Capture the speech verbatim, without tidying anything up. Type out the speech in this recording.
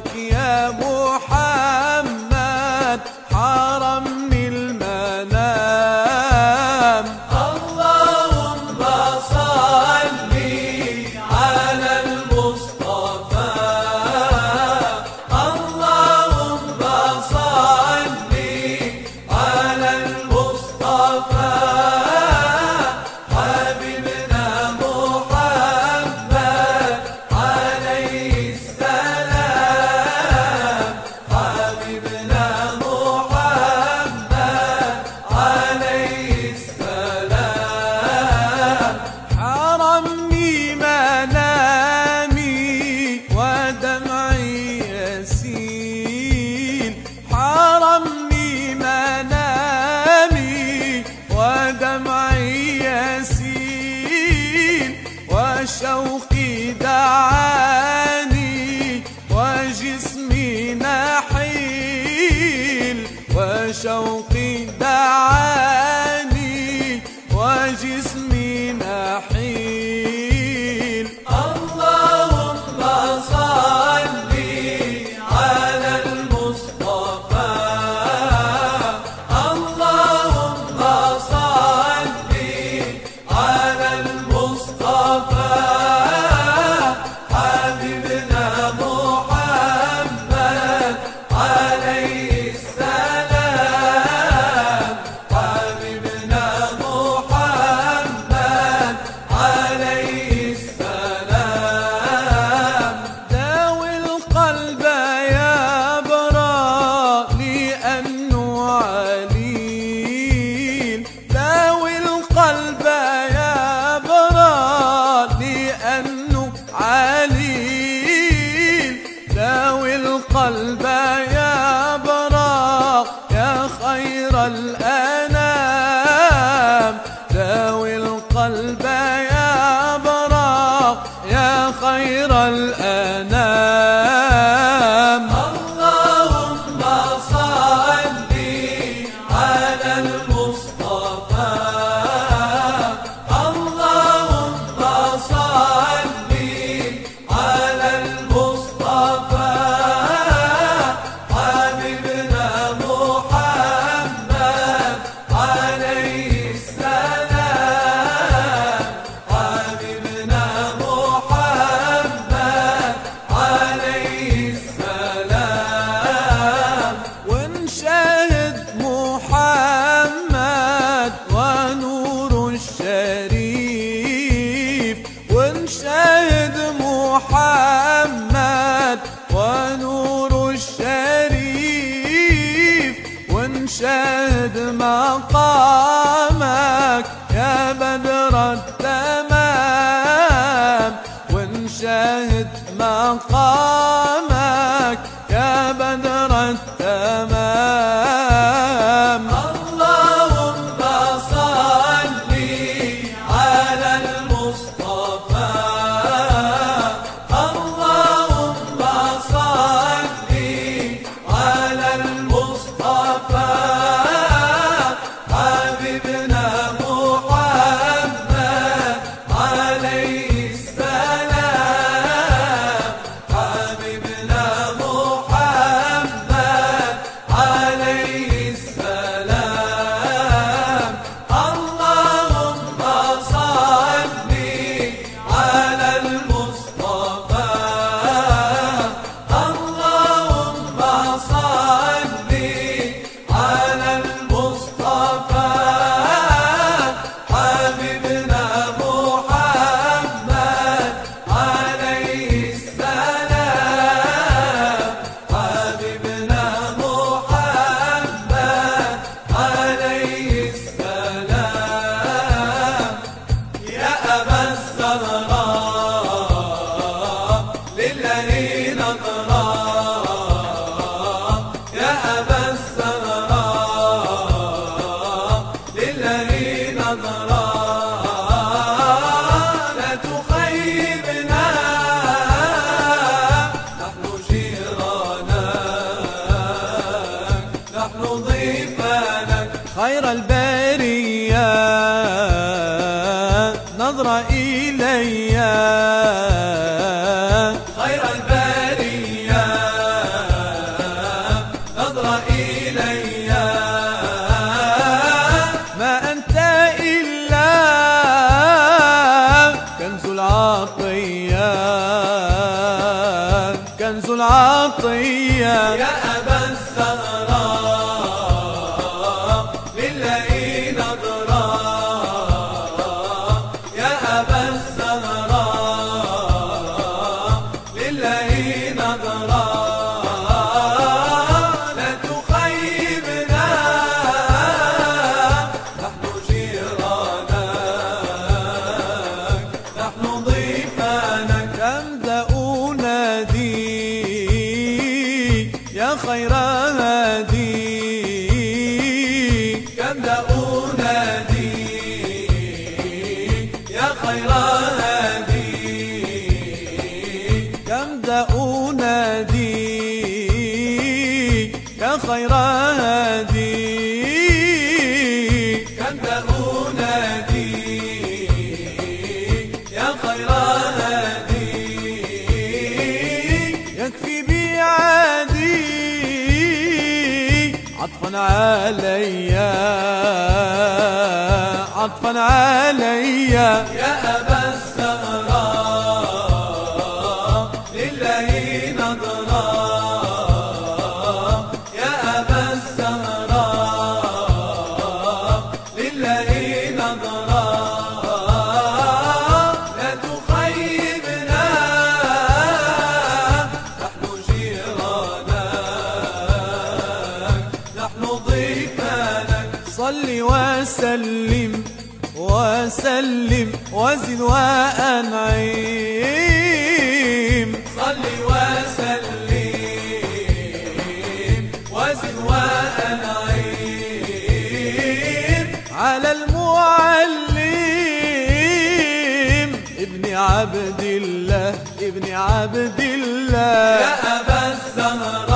يا محمد حرمني المنام. اللهم صل على المصطفى، اللهم صل على المصطفى حبيبنا محمد عليه السلام، حبيبنا محمد عليه السلام. حرمني منامي ودمعي يسيل، حرمني منامي ودمعي يسيل، وشوقي دعاني وجسمي نحيل، وشوقي دعاني وجسمي نحيل. اللهم صل على المصطفى، اللهم صل على المصطفى حبيبنا محمد عليه السلام، حبيبنا محمد عليه السلام. داوي القلب يا براء لأنه عليل، داوي القلب يا براء لأنه عليل، داوي القلب يا براء يا خير الأنام، داوي القلب يا براء يا خير الأنام. اللهم صل على المصطفى، اللهم صل على المصطفى حبيبنا محمد عليه السلام، حبيبنا محمد عليه السلام. ونشاهد محمد ونور الشريف، ونشاهد محمد ونور الشريف، ونشاهد مقامك يا بدر التمام، ونشاهد مقامك يا بدر التمام. اللهم صل على المصطفى، اللهم صل على المصطفى حبيبنا محمد عليه السلام، حبيبنا محمد عليه السلام. اللهم صل على المصطفى، اللهم صل على المصطفى حبيبنا محمد عليه السلام، حبيبنا محمد عليه السلام. يا أبا الزهراء للذين أضراء، يا أبا الزهراء للذين أضراء، لا تخيبنا نحن جيرانك، نحن ضيفانك. خير البرية نظرة إلي، خير البرية يا خير هادي كم ذا أنادي يا خير هادي كم ذا أنادي يا خير هادي كم ذا أنادي يا خير هادي يكفي بيعادي عطفا عليا عطفا عليا يا أبا الزهراء لله نظرا يا أبا الزهراء لله نظرا لا تخيبنا نحن جيرانك نحن ضيفانك صل وسلم وسلم وزد وأنعم صل وسلم وزد وأنعم على المعلم ابن عبد الله ابن عبد الله يا أبا الزهراء